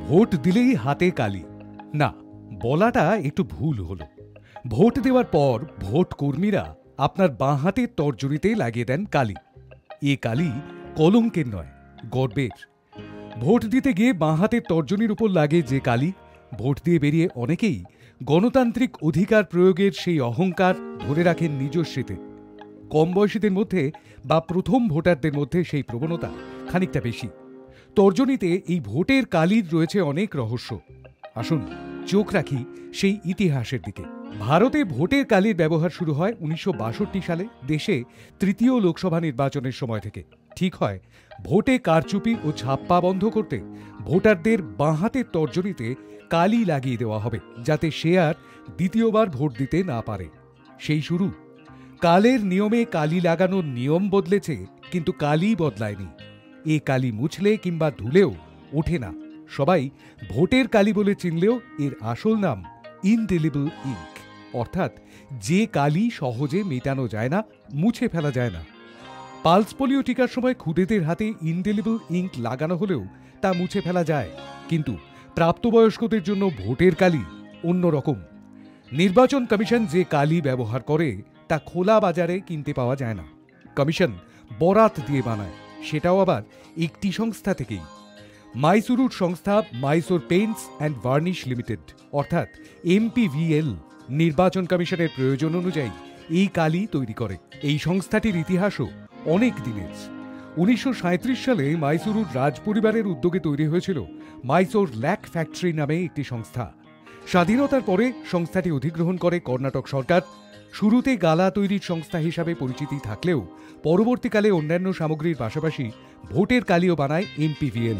Vote দিলেই হাতে কালি, না, বলাটা একটু ভুল হলো। ভোট দেওয়ার পর ভোট কর্মীরা আপনার বাঁ হাতের তর্জনীতে লাগিয়ে দেন কালি। এ কালি কলঙ্কের নয়, গর্বের। ভোট দিতে গিয়ে বাঁ হাতের তর্জনীর উপর লাগে যে কালি, ভোট দিয়ে বেরিয়ে অনেকেই গণতান্ত্রিক অধিকার প্রয়োগের সেই অহংকার ধরে রাখেন নিজস্বীতে। কম বয়সীদের মধ্যে বা প্রথম ভোটারদের মধ্যে সেই প্রবণতা খানিকটা বেশি। তর্জনীতে এই ভোটের কালির রয়েছে অনেক রহস্য। আসুন চোখ রাখি সেই ইতিহাসের দিকে। ভারতে ভোটের কালির ব্যবহার শুরু হয় 1962 সালে দেশে তৃতীয় লোকসভা নির্বাচনের সময় থেকে। ঠিক হয় ভোটে কারচুপি ও ছাপ্পা বন্ধ করতে ভোটারদের বাঁ হাতের তর্জনীতে কালি লাগিয়ে দেওয়া হবে, যাতে সে আর দ্বিতীয়বার ভোট দিতে না পারে। সেই শুরু। কালের নিয়মে কালি লাগানোর নিয়ম বদলেছে, কিন্তু কালি বদলায়নি। এ কালি মুছলে কিংবা ধুলেও ওঠে না। সবাই ভোটের কালি বলে চিনলেও এর আসল নাম ইনডেলিবল ইঙ্ক, অর্থাৎ যে কালি সহজে মেটানো যায় না, মুছে ফেলা যায় না। পালস পোলিও টিকার সময় খুদেদের হাতে ইনডেলিবল ইঙ্ক লাগানো হলেও তা মুছে ফেলা যায়, কিন্তু প্রাপ্তবয়স্কদের জন্য ভোটের কালি অন্যরকম। নির্বাচন কমিশন যে কালি ব্যবহার করে তা খোলা বাজারে কিনতে পাওয়া যায় না। কমিশন বরাত দিয়ে বানায়, সেটাও আবার একটি সংস্থা থেকেই। মাইসুরুর সংস্থা Mysore paints and varnish limited, অর্থাৎ MPVL, নির্বাচন কমিশনের প্রয়োজন অনুযায়ী এই কালি তৈরি করে। এই সংস্থাটির ইতিহাসও অনেক দিনের। 1937 সালে মাইসুরুর রাজ পরিবারের উদ্যোগে তৈরি হয়েছিল মাইসোর ল্যাক ফ্যাক্টরি নামে একটি সংস্থা। স্বাধীনতার পরে সংস্থাটি অধিগ্রহণ করে কর্ণাটক সরকার। শুরুতে গালা তৈরির সংস্থা হিসাবে পরিচিতি থাকলেও পরবর্তীকালে অন্যান্য সামগ্রীর পাশাপাশি ভোটের কালিও বানায় MPVL।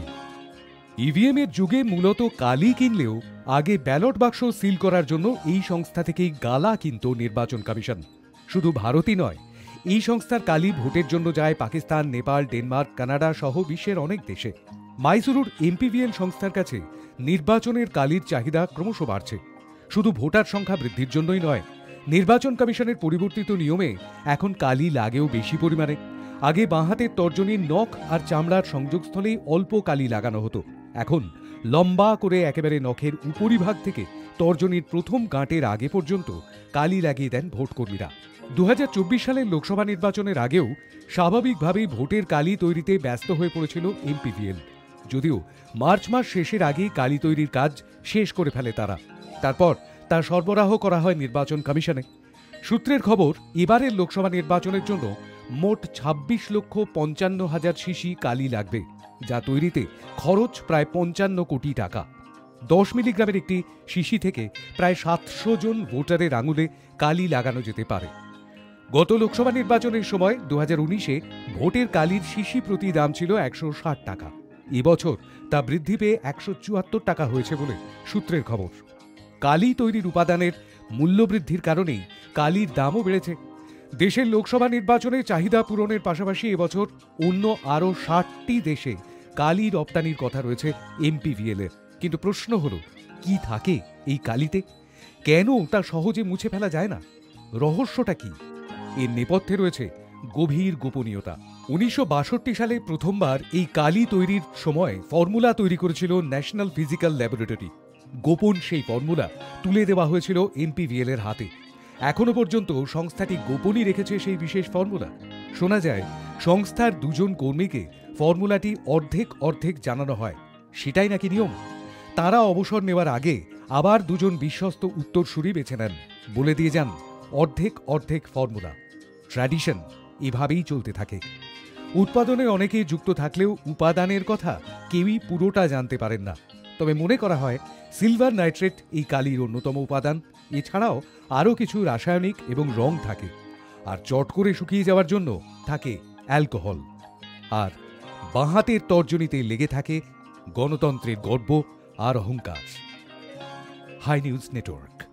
EVM এর যুগে মূলত কালি কিনলেও আগে ব্যালট বাক্স সিল করার জন্য এই সংস্থা থেকেই গালা কিনত নির্বাচন কমিশন। শুধু ভারতই নয়, এই সংস্থার কালি ভোটের জন্য যায় পাকিস্তান, নেপাল, ডেনমার্ক, কানাডা সহ বিশ্বের অনেক দেশে। মাইসুরুর MPVL সংস্থার কাছে নির্বাচনের কালির চাহিদা ক্রমশ বাড়ছে। শুধু ভোটার সংখ্যা বৃদ্ধির জন্যই নয়, নির্বাচন কমিশনের পরিবর্তিত নিয়মে এখন কালি লাগেও বেশি পরিমাণে। আগে বাঁ হাতের তর্জনীর নখ আর চামড়ার সংযোগস্থলেই অল্প কালি লাগানো হতো, এখন লম্বা করে একেবারে নখের উপরিভাগ থেকে তর্জনীর প্রথম গাঁটের আগে পর্যন্ত কালি লাগিয়ে দেন ভোটকর্মীরা। 2024 সালের লোকসভা নির্বাচনের আগেও স্বাভাবিকভাবেই ভোটের কালি তৈরিতে ব্যস্ত হয়ে পড়েছিল MPVL, যদিও মার্চ মাস শেষের আগেই কালি তৈরির কাজ শেষ করে ফেলে তারা। তারপর তা সরবরাহ করা হয় নির্বাচন কমিশনে। সূত্রের খবর, এবারের লোকসভা নির্বাচনের জন্য মোট 26,55,000 শিশি কালি লাগবে, যা তৈরিতে খরচ প্রায় 55 কোটি টাকা। 10 মিলিগ্রামের একটি শিশি থেকে প্রায় 700 জন ভোটারের আঙুলে কালি লাগানো যেতে পারে। গত লোকসভা নির্বাচনের সময় 2019-এ ভোটের কালির শিশি প্রতি দাম ছিল 160 টাকা। এবছর তা বৃদ্ধি পেয়ে 174 টাকা হয়েছে বলে সূত্রের খবর। কালি তৈরির উপাদানের মূল্যবৃদ্ধির কারণেই কালির দামও বেড়েছে। দেশের লোকসভা নির্বাচনে চাহিদা পূরণের পাশাপাশি এবছর অন্য আরও 60টি দেশে কালি রপ্তানির কথা রয়েছে MPVL-এর। কিন্তু প্রশ্ন হলো, কি থাকে এই কালিতে? কেন তা সহজে মুছে ফেলা যায় না? রহস্যটা কি? এর নেপথ্যে রয়েছে গভীর গোপনীয়তা। 1962 সালে প্রথমবার এই কালি তৈরির সময় ফর্মুলা তৈরি করেছিল ন্যাশনাল ফিজিক্যাল ল্যাবরেটরি। গোপন সেই ফর্মুলা তুলে দেওয়া হয়েছিল MPVL-এর হাতে। এখনো পর্যন্ত সংস্থাটি গোপনই রেখেছে সেই বিশেষ ফর্মুলা। শোনা যায় সংস্থার 2 জন কর্মীকে ফর্মুলাটি অর্ধেক অর্ধেক জানানো হয়, সেটাই নাকি নিয়ম। তারা অবসর নেওয়ার আগে আবার 2 জন বিশ্বস্ত উত্তরসূরি বেছে নেন, বলে দিয়ে যান অর্ধেক অর্ধেক ফর্মুলা। ট্র্যাডিশন এভাবেই চলতে থাকে। উৎপাদনে অনেকেই যুক্ত থাকলেও উপাদানের কথা কেউই পুরোটা জানতে পারেন না। তবে মনে করা হয় সিলভার নাইট্রেট এই কালির অন্যতম উপাদান। এছাড়াও আরও কিছু রাসায়নিক এবং রং থাকে, আর চট করে শুকিয়ে যাওয়ার জন্য থাকে অ্যালকোহল। আর বাঁ হাতের তর্জনীতে লেগে থাকে গণতন্ত্রের গর্ব আর অহংকার। High news network.